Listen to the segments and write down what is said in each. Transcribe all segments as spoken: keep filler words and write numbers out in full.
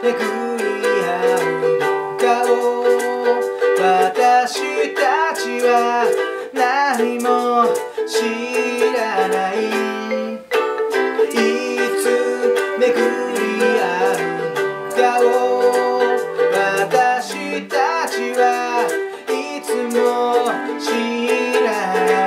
巡り合うのかを私たちは何も知らない。いつ巡り合うのかを私たちはいつも知らない。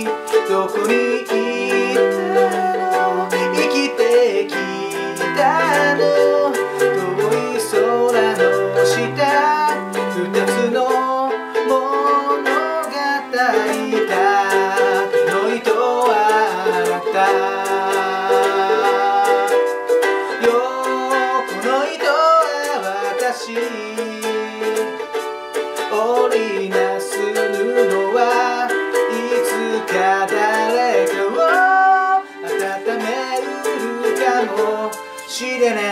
どこにいたの、生きてきたの、遠い空の下、二つの物語だ。この糸はあなたよ、この糸は私。織りなす布はいつか誰かを温めうるかもしれない。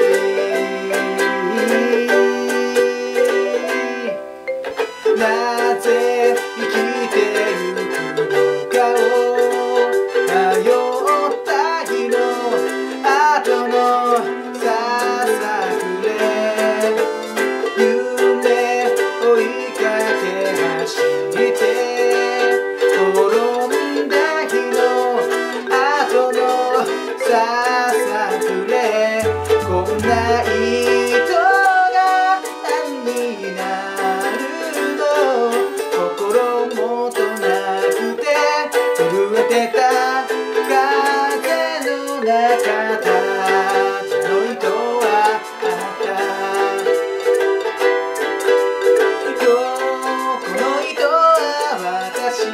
なぜ生きてゆくのかを迷った日の後のささくれ、夢追いかけ走って転んだ日の後のささくれ、こんな糸が何になるの、心もとなくて震えてた風の中だ。この糸はあなたよ、この糸は私。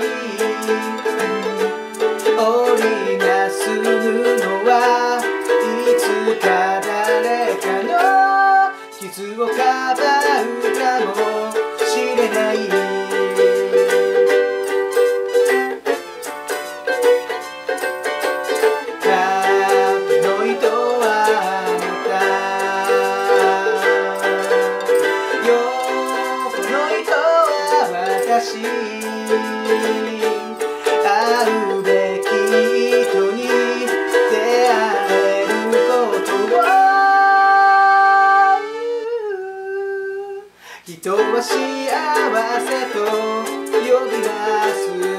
織りなす布はいつか誰かの傷をかばうかもしれない。会うべき人に出会えることを、人は幸せと呼び出す